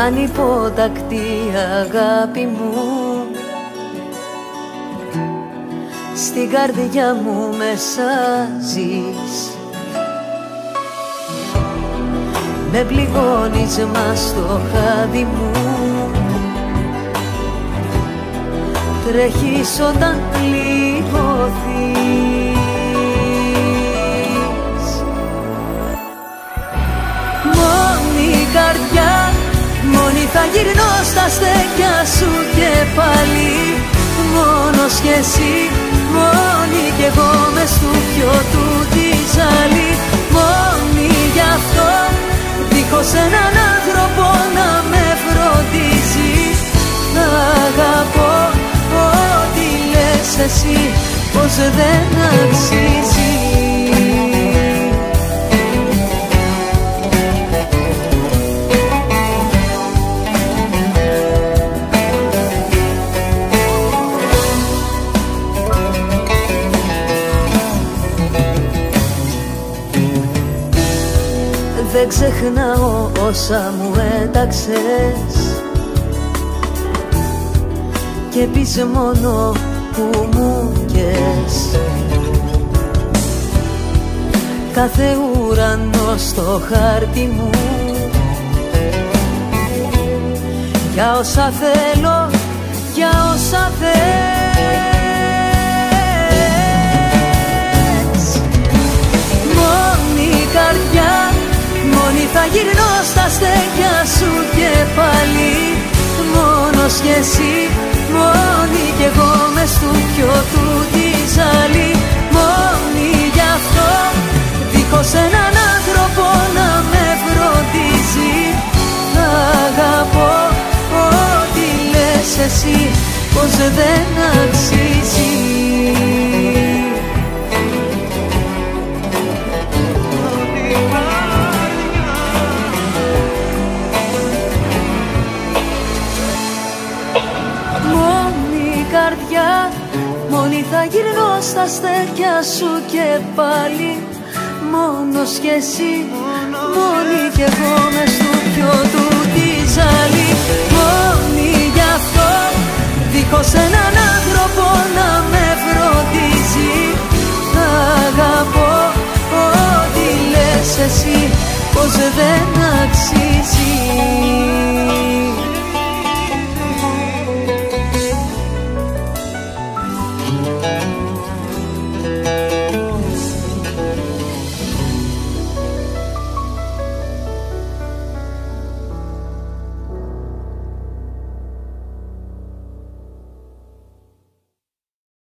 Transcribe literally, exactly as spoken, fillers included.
ανυπότακτη αγάπη μου, στην καρδιά μου μέσα ζεις. Με πληγώνεις μα στο χάδι μου, τρέχεις όταν πληγωθείς. Μόνη καρδιά, μόνη θα γυρνώ στα στέκια σου και πάλι. Μόνος κι εσύ, μόνη κι εγώ μες στου πιωτού τη ζάλη. Μόνη γι' αυτό, δίχως έναν άνθρωπο να με φροντίζει. Να αγαπώ ό,τι λες εσύ πως δεν αξίζει. Δεν ξεχνάω όσα μου έταξες και πεις μόνο που μου κες. Κάθε ουρανό στο χάρτη μου, για όσα θέλω, για όσα θες. Μόνη καρδιά, μόνη θα γυρνώ στα στέκια σου και πάλι. Μόνος κι εσύ, μόνη κι εγώ μες στου πιωτού τη ζάλη. Μόνη γι' αυτό, δίχως έναν άνθρωπο να με φροντίζει. Να αγαπώ ό,τι λες εσύ πως δεν αξίζει. Καρδιά, μόνη θα γυρνώ στα στέρια σου και πάλι. Μόνος κι εσύ, μόνη κι εγώ μες στο πιωτού τη ζάλη. Μόνη γι' αυτό, δίχως έναν άνθρωπο να με φροντίζει. Να αγαπώ ό,τι λες εσύ πως δεν